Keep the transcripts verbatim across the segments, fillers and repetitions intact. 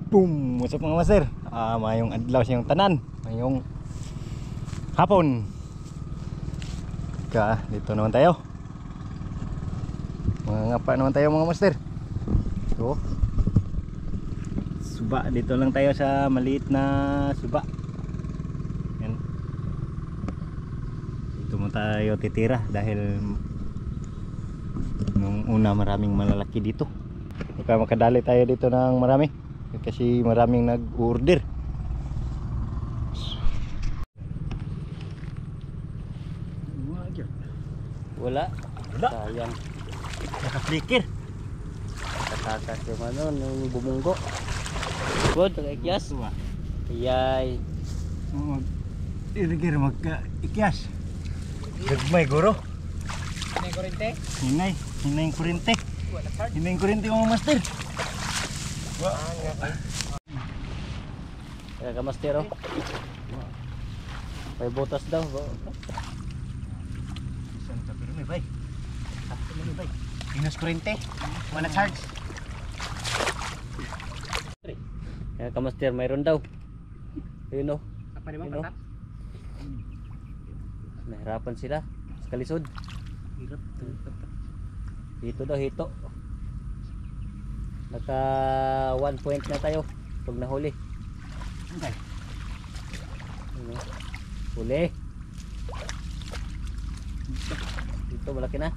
Boom! What's up mga master? Uh, mayong adlaw siyang tanan. Mayong hapon. Ka, dito naman tayo. Mga ngapa naman tayo mga master. So, suba. Dito lang tayo sa maliit na suba. Yan. Dito mo tayo titira dahil nung una maraming malalaki dito. Baka makadali tayo dito ng marami. Kasi maraming nag-order. Wala. Wala. Sayang. Naka-flicker. Katakas yung ano, nung bumunggo. Good, nag-ikyas. Ayay. Irigir magka-ikyas. Gagmay guro. Hinay kurente? Hinay. Hinay yung kurente. Hinay yung kurente mga master. Kaya ka mastero. May butas daw. Saan ka pero may bay? Sakto mo may bay. Minus kurente. Mana charge. Kaya ka master, mayroon daw. Ayun o. Ayun o. Nahirapan sila sa kalisod. Hirap. Hito daw, hito. Naka one point na tayo pag nahuli. Okay. Ano? Huli. Dito malaki na.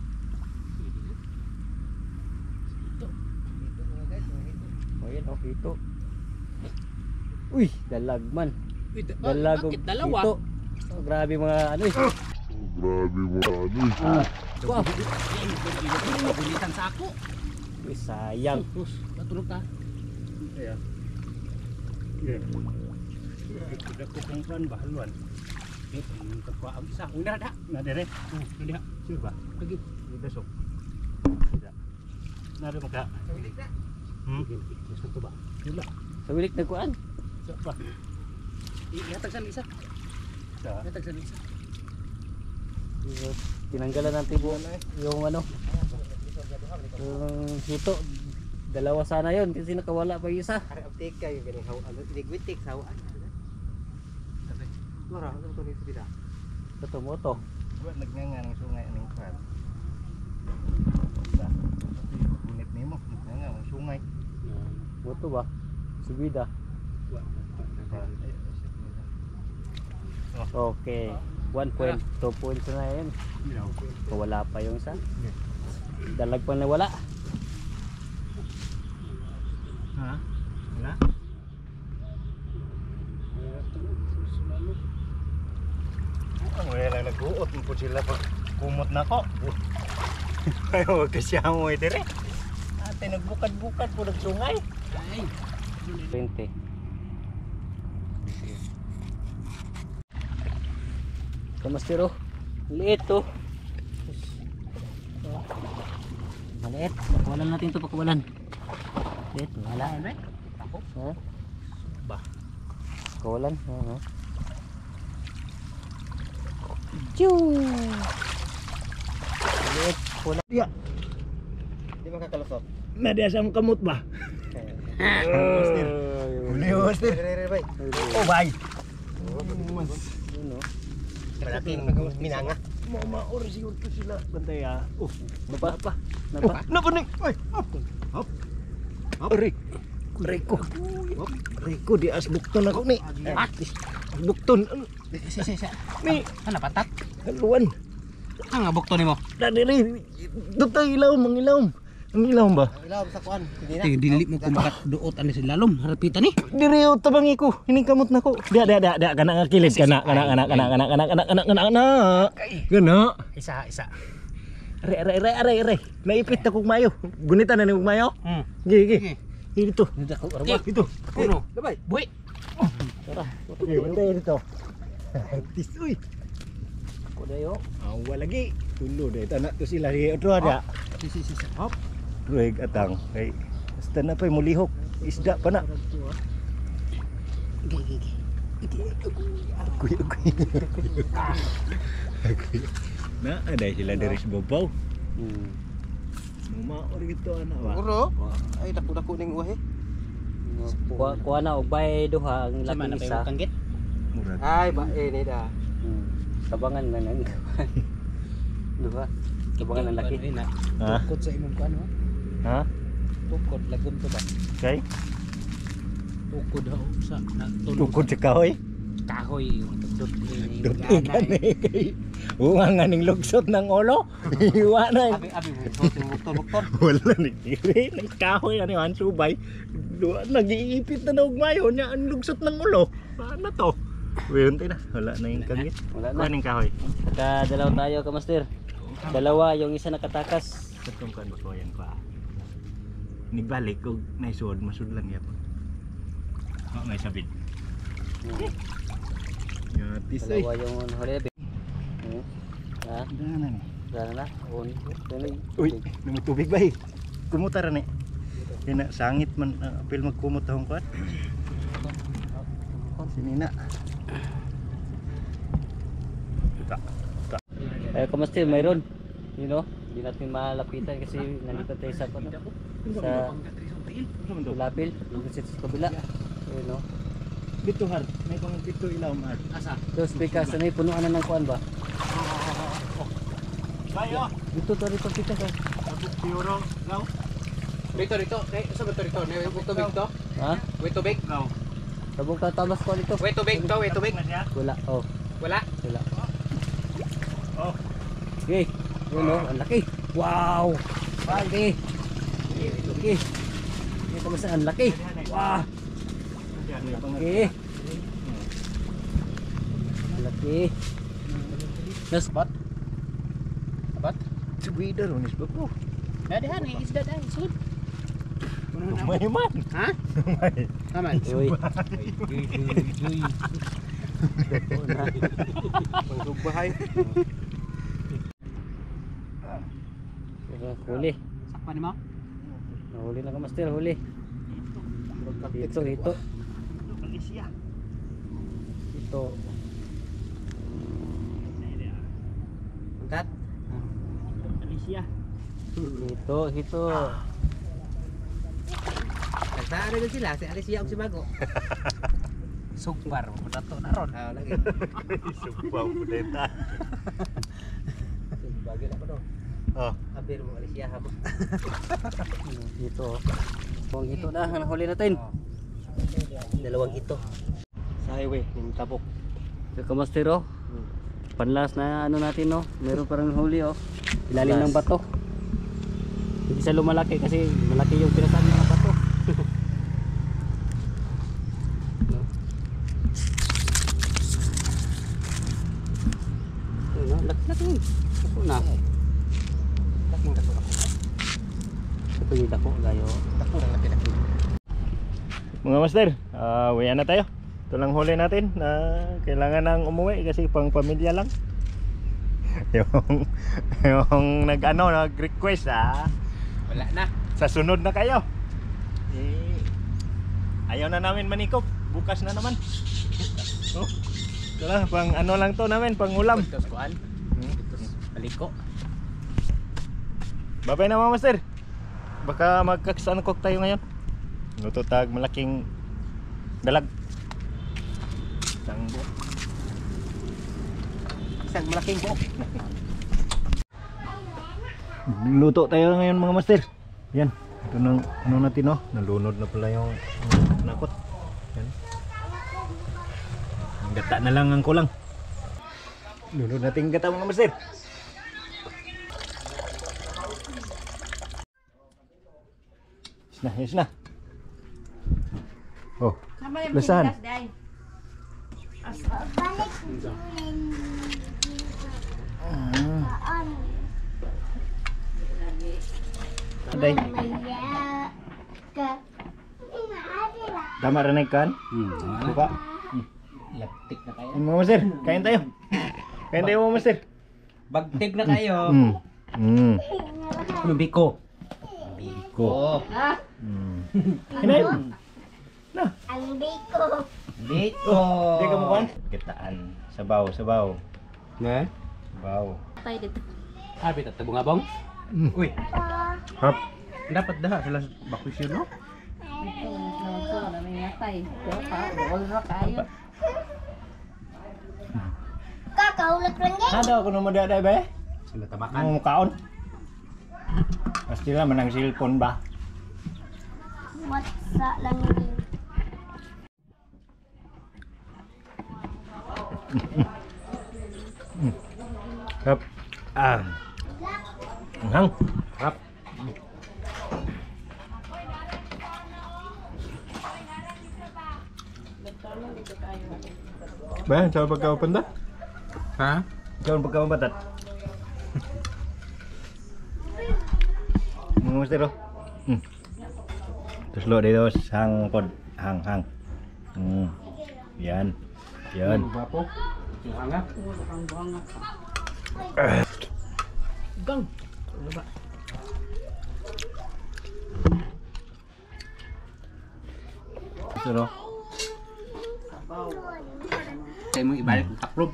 Ito. Ito mga guys, ito. O yan o, hito. Uy, dalag man. Uy, da Dalag o bakit dalawa? hito. Oh, grabe mga ano eh. Grabe mo ano eh. Wow. Ay, mabulitan sa ako. Uy, sayang. Terus, natulog ka. Ayan. Yeah. Sudah ko kung saan ba haluan. Eh, ang kakwa ang isa. Uy, nada. Na dire. Oh, nada. Sure ba? Lagi. Besok. Tidak. Nada maka. Hmm. Gusto ko ba? Wala. Sa wilik na kuan. Sa pa. Ihatag sa isa. Sa. Ihatag sa isa. Tinanggalan ng tibo yung ano. Yung hito. Dalawa sana yon kasi nakawala pa yung isa. Ari uptake kayo ganing haw ano ligwitik sawaan. Mara, ano to ni sida? Ito mo to. Buat nagnanga ng sungay ng kan. Sa. Minit nimo, nagnanga ng sungay. Moto ba? Subida. Okay. one point, two points na yan. Wala pa yung isa. Dalag pa na wala. Ha? Wala? Ang wala lang nag-uot mo po sila pag kumot na ko. Ay, huwag kasi mo ito rin. Ate, nagbukad-bukad po nagsungay. Ay. twenty. Kamastero. Liit to. Maliit. Pakawalan natin to, pakawalan. Liit, wala. Ano eh? Ako. Ha? Ba? Pakawalan. Oo. Choo! Liit. Wala. Iya. Di makakalusot. Nadi asam kamut ba? Master. Huli mo, Master. bay. Oh, bye. Yun o. Malaking minanga. Mau maor siguro to sila. Bantay ah. Oh, Napa pa. Napa. napa ning? Oy, hop. Hop. Hop. Rick. Rico. Hop. Rico di asbukton ako ni. Ah, asbukton. Si si si. Ni, Ano patat? haluan. Ang abok to nimo. Dadiri. Dutay ilaw, mangilaw. Ang ilaw ba? Ilaw sa kuan. Hindi dili mo kumakat duot ani sa lalom. Harapitan ni. Diri o tabangi ko. Hining kamot nako. Dia dia dia dia kana ngakilid kana kana kana kana kana kana kana kana kana kana. Kana. Isa isa. Are are are are are. Naipit ako mayo. Gunitan na ni mayo. Hmm. Gi gi. Dito. Hindi ako Eh, Dito. Kuno. Dabay. Buhi. Tara. Okay, bantay dito. Tis uy. Kudayo. Awa lagi. Tulo deh. Tanak to sila di otro ada. Si si si. Hop. Ruig atang. Kay basta na pay mulihok. Isda pa na. Gi gi gi. Kuy kuy. Na ada sila dari sebabaw. Hmm. Maor gitu anak ba. Uro. Ay dako-dako ning uwahe. Kuha, kuha na og bay duha ang Sa laki man na isa. kayo kanggit. Murag. Ay, ba eh ni da. Hmm. Kabangan na nang duha. Kabangan ang laki. Ano, Ha? Tukod sa imong kuan ho. Ha? Tukod lagom to ba? Kay? Tukod ho sa na Tukod sa kahoy. kahoy yung tukod ni. Dugay gani kay. Unga nga ning lugsot ng ulo. Iwa na. Abi abi mo so yung buktor-buktor. Wala ni kiri. Nang kahoy ano ang subay. Duwa nag-iipit na og mayo nya ang lugsot ng ulo. Ano to? Weon na. Wala na yung kagit. Wala na. Kuha ning kahoy. Saka dalawa tayo ka master. Dalawa yung isa nakatakas. Katong kan ba ko yan pa. Nigbalik og naisod masud lang yapon. Oh, may sabit. Ya, tisay. Dalawa yung huli. Hmm. Ha? Dana ni. Dala na. Un. Tuloy. Uy, namo tubig ba eh? Kumuta ra ni. Kaya sangit man uh, apil magkumot ahong kuan. Sini na. Ka. Eh kamusta mayroon? You know, hindi natin malapitan kasi nandito tayo sa ano, sa lapil, yung sa kabila. You know. Dito hard, may pang dito ilaw hard. Asa? Tapos because ano yung punuan na ng kuan ba? Bayo. Dito to dito kita ka. Euro law. Dito dito. Eh, sa beto dito. Ni wait tubig to. Ha? Wait tubig. Law. Tabong ka tamas ko dito. Wait tubig to, wait tubig. Na siya. Wala. Oh, Wala. wala. Oh. Okay. Yun oh, ang laki. Wow. Laki. Laki. Ini kamusta ang laki. Wow. Laki. Laki. Nas bat. Bat. Subida ron is bako. Dadahan ay isda dai sud. May man. Ha? May. Aman. Uy. Pangsubahay. Huli. Sakpan mo. Huli na ka master, huli. Ito, ito. Malaysia. Ito. Angkat. Malaysia. Ito, ito. Nagtaano din sila si Alicia og si Bago. Sugbar mo dato na ron. Ah, lagi. Subaw pudeta. Bagay na ko do. Oh. Abir mo Alicia ha mo. Ito. Kung ito na, ang huli natin. Dalawang ito. Sa highway, ning tabok. Ito ka master, oh. Panlas na ano natin, no? Meron parang huli, oh. Ilalim ng bato. Hindi siya lumalaki kasi malaki yung pinasan ng bato. No? Ano, laki-laki. Ako na. Laking kaso ako. Ito yung dako, gayo. Dako lang laki-laki. Mga master, uh, uwian na tayo. Ito lang huli natin na kailangan nang umuwi kasi pang pamilya lang. yung yung nag-ano, nag-request ah. Wala na. Sa sunod na kayo. Eh, ayaw na namin manikop. Bukas na naman. Oh. Ito lang, pang ano lang to namin, pang ulam. Tos kuan. Hmm. Baliko. Babay na mga master. Baka magkaksanukok tayo ngayon. Luto tag malaking dalag. Isang buo. Isang malaking buok. Luto tayo ngayon mga master. Yan. Ito nang ano natin no. Nalunod na pala yung um, nakot. Yan. Ang gata na lang ang kulang. Lunod natin gata mga master. Yes na, yes na. Oh. Lasan. Aday. Tama rin na ikan? Hmm. Buka. Laptik na kayo. Mga master, kain tayo. Kain tayo mga master. Bagtig na kayo. Mm. Mm. Ano biko? Biko. Mm. Kinain. Na. Ang biko. Biko. Hindi ka mukuhan? Gitaan. Sabaw, sabaw. Ne? Sabaw. Tayo dito. Habi ta tabong abong. Mm. Uy, Hap. dapat daha sila bakwisyon no? Patay. Doon ra kayo. Kakaulat lang yan. Nada ako naman dada ba eh? Sila tabakan. Ang kaon. Pasti lah menang cellphone ba? Matsa lang yun. Hap. Ah. Hang. Hap. Ba, coba pagkaw panda? Ha? Coba pagkaw batat. Mesti lo. Hmm. Terus lo deh dos hang pod hang hang. Hmm. Yan. Yan. Bapo. Yung hanga. Gang. Ano ba? Terus. Kayak mau ibalik taklob.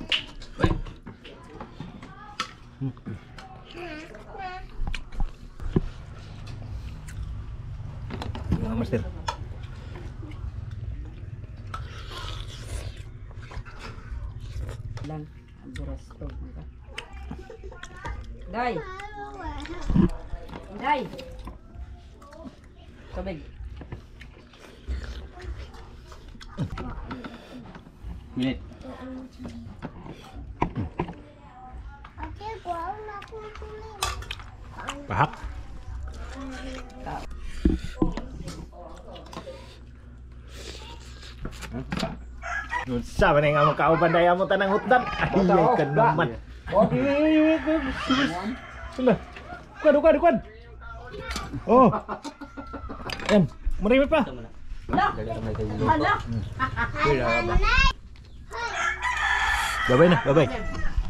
Nah, Mas Dir. Lang. Ang buras to. Day. Day. Tubig. Minit. Ate, kuha na akong tuloy. Pahak. Sa man nga mo kauban daya mo tanang hutdan. Ay ka naman. Sila. Kuan kuan kuan. Oh. Em, marami pa. Hala. Babay na, babay.